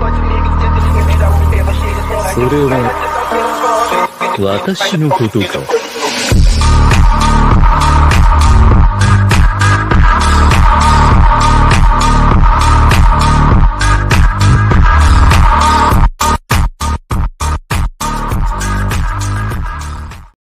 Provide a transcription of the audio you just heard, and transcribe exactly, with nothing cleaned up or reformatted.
それは私のことか。